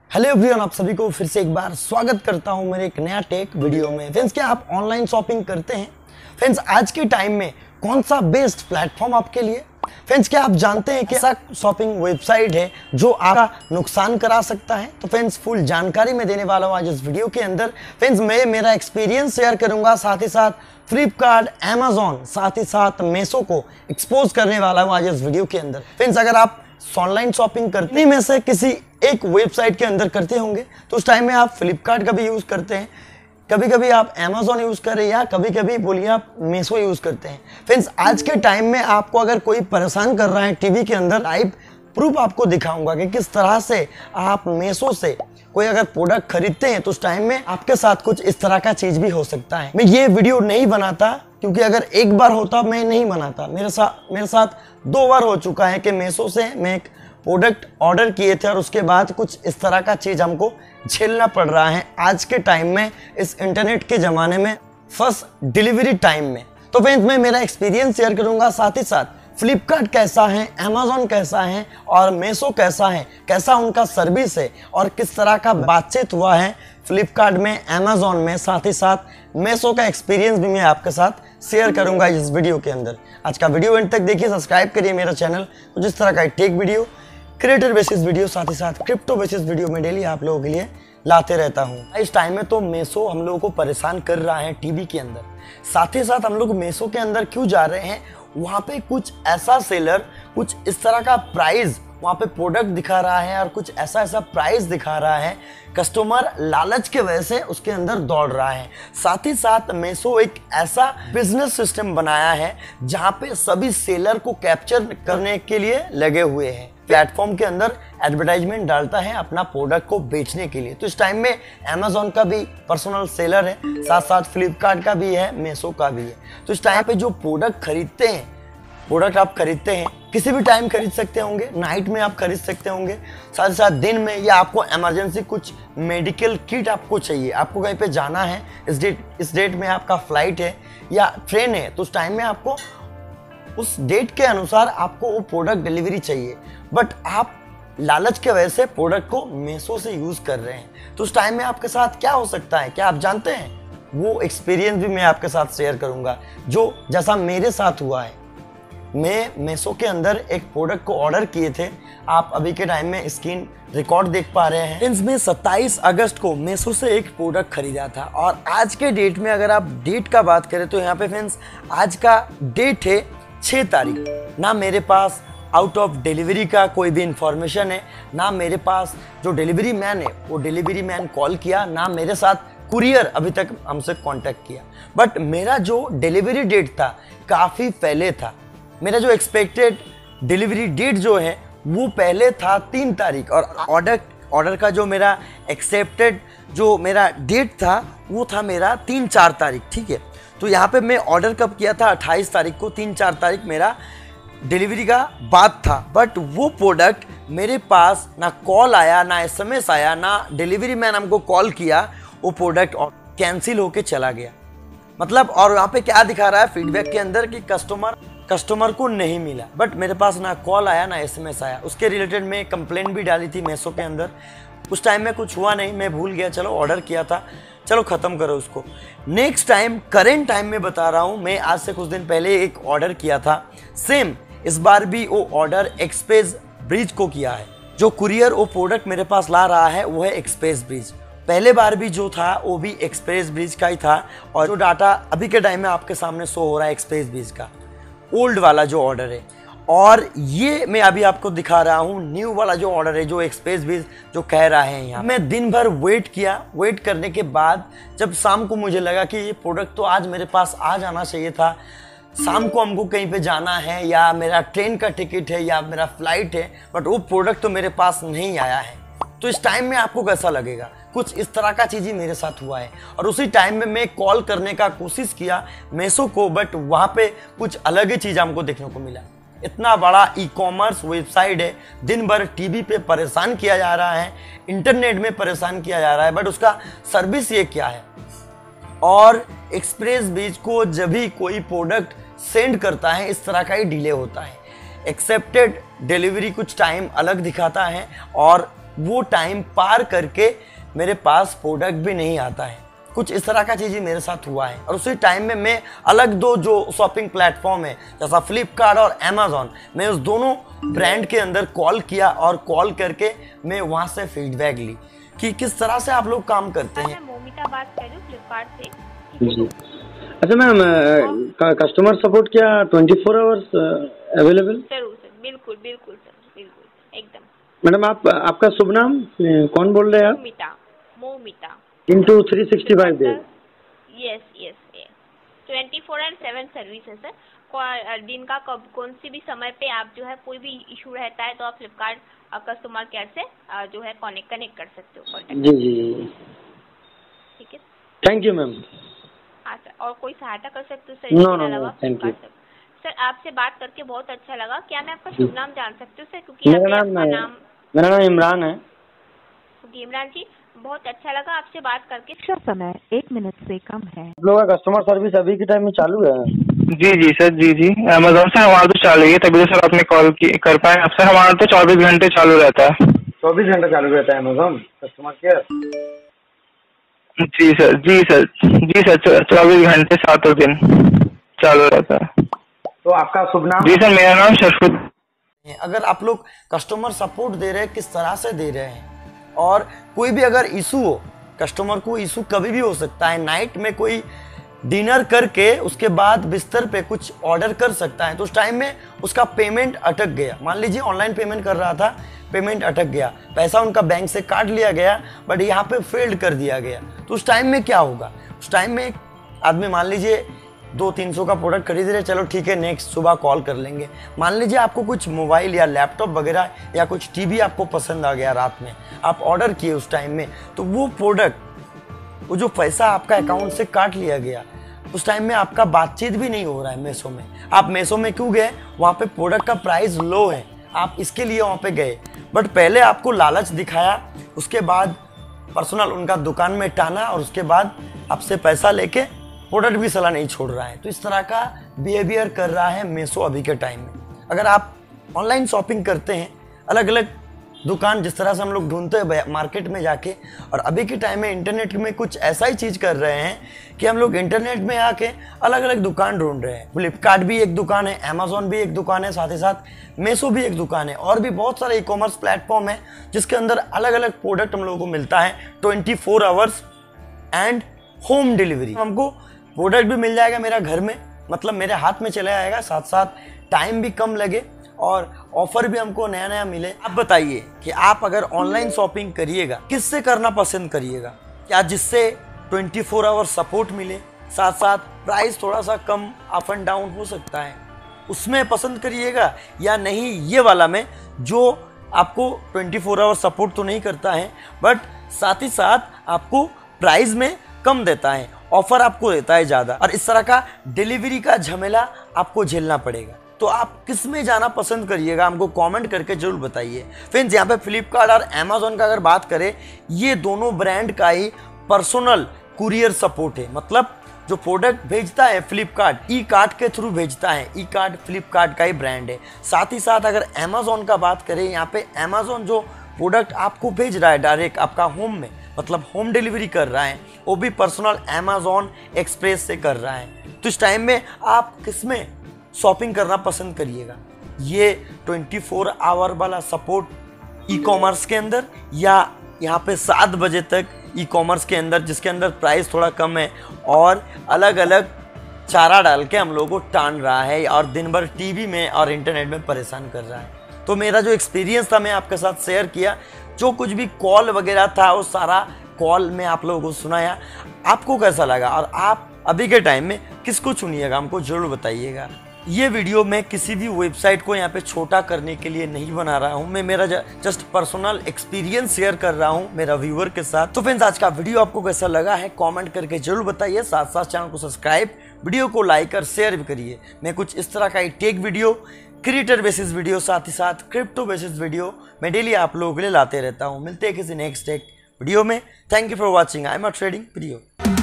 Hello everyone, आप सभी को फिर से एक बार स्वागत करता हूं मेरे एक नया टेक वीडियो में। फ्रेंड्स, क्या आप ऑनलाइन शॉपिंग करते हैं? फ्रेंड्स, आज के टाइम में कौन सा बेस्ट प्लेटफॉर्म आपके लिए? फ्रेंड्स, क्या आप जानते हैं कि ऐसा शॉपिंग वेबसाइट है जो आपका नुकसान करा सकता है? तो फ्रेंड्स, फुल जानकारी मैं देने वाला हूं आज इस वीडियो के अंदर। फ्रेंड्स, मैं मेरा एक्सपीरियंस शेयर करूंगा, साथ ही साथ फ्लिपकार्ट, अमेजॉन, साथ ही साथ मीशो को एक्सपोज करने वाला हूं आज इस वीडियो के अंदर। फ्रेंड्स, अगर आप ऑनलाइन शॉपिंग करने में से किसी एक वेबसाइट के अंदर करते होंगे तो उस टाइम में आप फ्लिपकार्ट का भी यूज करते हैं, कभी कभी आप अमेजॉन यूज कर रहे हैं या कभी कभी बोलिए आप मीशो यूज करते हैं। फ्रेंड्स, आज के टाइम में आपको अगर कोई परेशान कर रहा है टीवी के अंदर, लाइव प्रूफ आपको दिखाऊंगा कि किस तरह से आप मीशो से कोई अगर प्रोडक्ट खरीदते हैं तो उस टाइम में आपके साथ कुछ इस तरह का चीज भी हो सकता है। मैं ये वीडियो नहीं बनाता क्योंकि अगर एक बार होता मैं नहीं बनाता। मेरे साथ 2 बार हो चुका है कि मीशो से मैं एक प्रोडक्ट ऑर्डर किए थे और उसके बाद कुछ इस तरह का चीज हमको झेलना पड़ रहा है आज के टाइम में, इस इंटरनेट के जमाने में, फर्स्ट डिलीवरी टाइम में। तो फ्रेंड्स, मैं मेरा एक्सपीरियंस शेयर करूंगा, साथ ही साथ फ्लिपकार्ट कैसा है, अमेजॉन कैसा है और मीशो कैसा है, कैसा उनका सर्विस है और किस तरह का बातचीत हुआ है फ्लिपकार्ट में, अमेजॉन में, साथ ही साथ मीशो का एक्सपीरियंस भी मैं आपके साथ शेयर करूंगा इस वीडियो के अंदर। आज का वीडियो एंड तक देखिए, सब्सक्राइब करिए मेरा चैनल। कुछ इस तरह का tech video, creator basis video, साथ ही साथ क्रिप्टो बेसिस वीडियो में डेली आप लोगों के लिए लाते रहता हूं। इस टाइम में तो मीशो हम लोगों को परेशान कर रहा है टीवी के अंदर। साथ ही साथ हम लोग मीशो के अंदर क्यों जा रहे हैं, वहां पे कुछ ऐसा सेलर कुछ इस तरह का प्राइस वहां पे प्रोडक्ट दिखा रहा है और कुछ ऐसा प्राइस दिखा रहा है, कस्टमर लालच के वजह से उसके अंदर दौड़ रहा है। साथ ही साथ मीशो एक ऐसा बिजनेस सिस्टम बनाया है जहां पे सभी सेलर को कैप्चर करने के लिए लगे हुए हैं, प्लेटफॉर्म के अंदर एडवर्टाइजमेंट डालता है अपना प्रोडक्ट को बेचने के लिए। तो इस टाइम में अमेजॉन का भी पर्सनल सेलर है, साथ साथ फ्लिपकार्ट का भी है, मीशो का भी है। तो इस टाइम पे जो प्रोडक्ट आप खरीदते हैं किसी भी टाइम खरीद सकते होंगे, नाइट में आप खरीद सकते होंगे, साथ ही साथ दिन में, या आपको इमरजेंसी कुछ मेडिकल किट आपको चाहिए, आपको कहीं पे जाना है, इस डेट में आपका फ्लाइट है या ट्रेन है, तो उस टाइम में आपको उस डेट के अनुसार आपको वो प्रोडक्ट डिलीवरी चाहिए, बट आप लालच के वजह से प्रोडक्ट को मीशो से यूज कर रहे हैं। तो उस टाइम में आपके साथ क्या हो सकता है, क्या आप जानते हैं? वो एक्सपीरियंस भी मैं आपके साथ शेयर करूंगा जो जैसा मेरे साथ हुआ है। मैं मीशो के अंदर एक प्रोडक्ट को ऑर्डर किए थे, आप अभी के टाइम में स्क्रीन रिकॉर्ड देख पा रहे हैं। फ्रेंड्स, मैं 27 अगस्त को मीशो से एक प्रोडक्ट खरीदा था और आज के डेट में अगर आप डेट का बात करें तो यहाँ पे फ्रेंड्स आज का डेट है 6 तारीख। ना मेरे पास आउट ऑफ डिलीवरी का कोई भी इंफॉर्मेशन है, ना मेरे पास जो डिलीवरी मैन है वो डिलीवरी मैन कॉल किया, ना मेरे साथ कुरियर अभी तक हमसे कांटेक्ट किया। बट मेरा जो डिलीवरी डेट था काफ़ी पहले था। मेरा जो एक्सपेक्टेड डिलीवरी डेट जो है वो पहले था 3 तारीख और ऑर्डर का जो मेरा एक्सेप्टेड जो मेरा डेट था वो था मेरा 3-4 तारीख। ठीक है, तो यहाँ पे मैं ऑर्डर कब किया था? 28 तारीख को। 3-4 तारीख मेरा डिलीवरी का बात था, बट वो प्रोडक्ट मेरे पास ना कॉल आया, ना SMS आया, ना डिलीवरी मैन हमको कॉल किया, वो प्रोडक्ट कैंसिल होके चला गया। मतलब, और यहाँ पे क्या दिखा रहा है फीडबैक के अंदर कि कस्टमर को नहीं मिला, बट मेरे पास ना कॉल आया ना SMS आया। उसके रिलेटेड मैं कंप्लेंट भी डाली थी मीशो के अंदर। उस टाइम में कुछ हुआ नहीं, मैं भूल गया, चलो ऑर्डर किया था, चलो ख़त्म करो उसको। नेक्स्ट टाइम, करेंट टाइम में बता रहा हूँ, मैं आज से कुछ दिन पहले एक ऑर्डर किया था सेम। इस बार भी वो ऑर्डर एक्सप्रेस ब्रिज को किया है। जो कुरियर वो प्रोडक्ट मेरे पास ला रहा है वो है एक्सप्रेस ब्रिज। पहले बार भी जो था वो भी एक्सप्रेस ब्रिज का ही था और जो डाटा अभी के टाइम में आपके सामने शो हो रहा है एक्सप्रेस ब्रिज का ओल्ड वाला जो ऑर्डर है, और ये मैं अभी आपको दिखा रहा हूँ न्यू वाला जो ऑर्डर है, जो एक्सप्रेस ब्रिज जो कह रहा है यहाँ। मैं दिन भर वेट किया, वेट करने के बाद जब शाम को मुझे लगा कि ये प्रोडक्ट तो आज मेरे पास आ जाना चाहिए था, शाम को हमको कहीं पे जाना है या मेरा ट्रेन का टिकट है या मेरा फ्लाइट है, बट वो प्रोडक्ट तो मेरे पास नहीं आया है। तो इस टाइम में आपको कैसा लगेगा? कुछ इस तरह का चीज़ ही मेरे साथ हुआ है। और उसी टाइम में मैं कॉल करने का कोशिश किया मीशो को, बट वहाँ पे कुछ अलग ही चीज़ हमको देखने को मिला। इतना बड़ा ई-कॉमर्स वेबसाइट है, दिन भर टीवी पे परेशान किया जा रहा है, इंटरनेट में परेशान किया जा रहा है, बट उसका सर्विस ये क्या है? और एक्सप्रेस ब्रिज को जब भी कोई प्रोडक्ट सेंड करता है इस तरह का ही डिले होता है। एक्सेप्टेड डिलीवरी कुछ टाइम अलग दिखाता है और वो टाइम पार करके मेरे पास प्रोडक्ट भी नहीं आता है। कुछ इस तरह का चीज़ ही मेरे साथ हुआ है। और उसी टाइम में मैं अलग दो जो शॉपिंग प्लेटफॉर्म है जैसा फ्लिपकार्ट और अमेजोन, मैं उस दोनों ब्रांड के अंदर कॉल किया और कॉल करके मैं वहाँ से फीडबैक ली कि किस तरह से आप लोग काम करते हैं। मैं मोमिता बात कर रही हूँ फ्लिपकार्ट से। जी अच्छा मैम, कस्टमर सपोर्ट क्या 24 आवर्स अवेलेबल? जरूर सर, बिल्कुल बिल्कुल सर, बिल्कुल एकदम। मैडम आपका शुभ नाम कौन बोल रहे हैं आप? Momita. Momita into 365 days। Yes yes yes 24/7 service है सर। दिन का कौन सी भी समय पे आप जो है कोई भी इशू रहता है तो आप फ्लिपकार्ट कस्टमर केयर से जो है कनेक्ट कर सकते हो। जी जी ठीक है, थैंक यू मैम। हाँ सर, और कोई सहायता कर सकते हो sir? No thank you sir. आपसे बात करके बहुत अच्छा लगा। क्या मैं आपका शुभ नाम जान सकती हूँ सर? क्योंकि मेरा नाम इमरान है। इमरान जी, बहुत अच्छा लगा आपसे बात करके। समय 1 मिनट से कम है। आप लोगों का कस्टमर सर्विस अभी के टाइम में चालू है? जी सर, जी अमेजोन से हमारा तो चालू है, तभी तो सर आपने कॉल कर पाए। अब सर हमारा तो 24 घंटे चालू रहता है। 24 घंटे चालू रहता है अमेजोन कस्टमर केयर? जी सर 24 घंटे 7 दिन चालू रहता है। तो आपका शुभ नाम? जी सर, मेरा नाम शरफुद्दीन। अगर आप लोग कस्टमर सपोर्ट दे रहे हैं, किस तरह से दे रहे हैं, और कोई भी अगर इशू हो, कस्टमर को इशू कभी भी हो सकता है। नाइट में कोई डिनर करके उसके बाद बिस्तर पे कुछ ऑर्डर कर सकता है, तो उस टाइम में उसका पेमेंट अटक गया। मान लीजिए ऑनलाइन पेमेंट कर रहा था, पेमेंट अटक गया, पैसा उनका बैंक से काट लिया गया, बट यहाँ पे फेल्ड कर दिया गया, तो उस टाइम में क्या होगा? उस टाइम में आदमी मान लीजिए 200-300 का प्रोडक्ट खरीद रहे, चलो ठीक है नेक्स्ट सुबह कॉल कर लेंगे। मान लीजिए आपको कुछ मोबाइल या लैपटॉप वगैरह या कुछ टीवी आपको पसंद आ गया, रात में आप ऑर्डर किए उस टाइम में, तो वो प्रोडक्ट, वो जो पैसा आपका अकाउंट से काट लिया गया, उस टाइम में आपका बातचीत भी नहीं हो रहा है मीशो में। आप मीशो में क्यों गए? वहाँ पे प्रोडक्ट का प्राइस लो है, आप इसके लिए वहाँ पे गए, बट पहले आपको लालच दिखाया, उसके बाद पर्सनल उनका दुकान में टाना और उसके बाद आपसे पैसा लेके प्रोडक्ट भी सलाह नहीं छोड़ रहा है। तो इस तरह का बिहेवियर कर रहा है मीशो अभी के टाइम में। अगर आप ऑनलाइन शॉपिंग करते हैं, अलग अलग दुकान जिस तरह से हम लोग ढूंढते हैं मार्केट में जाके, और अभी के टाइम में इंटरनेट में कुछ ऐसा ही चीज़ कर रहे हैं कि हम लोग इंटरनेट में आके अलग अलग दुकान ढूंढ रहे हैं। फ्लिपकार्ट भी एक दुकान है, अमेजोन भी एक दुकान है, साथ ही साथ मीशो भी एक दुकान है, और भी बहुत सारे ई कॉमर्स प्लेटफॉर्म है जिसके अंदर अलग अलग प्रोडक्ट हम लोगों को मिलता है 24 आवर्स एंड होम डिलीवरी। हमको प्रोडक्ट भी मिल जाएगा मेरा घर में, मतलब मेरे हाथ में चला जाएगा, साथ साथ टाइम भी कम लगे और ऑफर भी हमको नया नया मिले। आप बताइए कि आप अगर ऑनलाइन शॉपिंग करिएगा, किससे करना पसंद करिएगा? क्या जिससे 24 आवर सपोर्ट मिले, साथ साथ प्राइस थोड़ा सा कम अप एंड डाउन हो सकता है, उसमें पसंद करिएगा, या नहीं ये वाला में जो आपको 24 आवर सपोर्ट तो नहीं करता है बट साथ ही साथ आपको प्राइस में कम देता है, ऑफर आपको देता है ज़्यादा, और इस तरह का डिलीवरी का झमेला आपको झेलना पड़ेगा? तो आप किस में जाना पसंद करिएगा? हमको कमेंट करके जरूर बताइए। फ्रेंड्स, यहाँ पे फ्लिपकार्ट और अमेजोन का अगर बात करें, ये दोनों ब्रांड का ही पर्सनल कुरियर सपोर्ट है। मतलब जो प्रोडक्ट भेजता है फ्लिपकार्ट ई कार्ट के थ्रू भेजता है, ई कार्ट फ्लिपकार्ट का ही ब्रांड है। साथ ही साथ अगर अमेजोन का बात करें, यहाँ पे अमेजोन जो प्रोडक्ट आपको भेज रहा है डायरेक्ट आपका होम में, मतलब होम डिलीवरी कर रहा है, वो भी पर्सनल अमेजोन एक्सप्रेस से कर रहा है। तो इस टाइम में आप किसमें शॉपिंग करना पसंद करिएगा? ये 24 आवर वाला सपोर्ट ई कॉमर्स के अंदर, या यहाँ पे 7 बजे तक ई कॉमर्स के अंदर जिसके अंदर प्राइस थोड़ा कम है और अलग अलग चारा डाल के हम लोगों को टान रहा है और दिन भर टीवी में और इंटरनेट में परेशान कर रहा है? तो मेरा जो एक्सपीरियंस था मैं आपके साथ शेयर किया, जो कुछ भी कॉल वगैरह था वो सारा कॉल में आप लोगों को सुनाया। आपको कैसा लगा और आप अभी के टाइम में किसको चुनिएगा, हमको जरूर बताइएगा। ये वीडियो मैं किसी भी वेबसाइट को यहाँ पे छोटा करने के लिए नहीं बना रहा हूँ, मैं मेरा जस्ट पर्सनल एक्सपीरियंस शेयर कर रहा हूँ मेरा व्यूअर के साथ। तो फ्रेंड्स, आज का वीडियो आपको कैसा लगा है कमेंट करके जरूर बताइए। साथ साथ चैनल को सब्सक्राइब, वीडियो को लाइक और शेयर भी करिए। मैं कुछ इस तरह का tech video, creator basis video, साथ ही साथ क्रिप्टो बेसिस वीडियो मैं डेली आप लोगों के लिए लाते रहता हूँ। मिलते हैं किसी नेक्स्ट टेक वीडियो में। Thank you for watching. I am a trading video.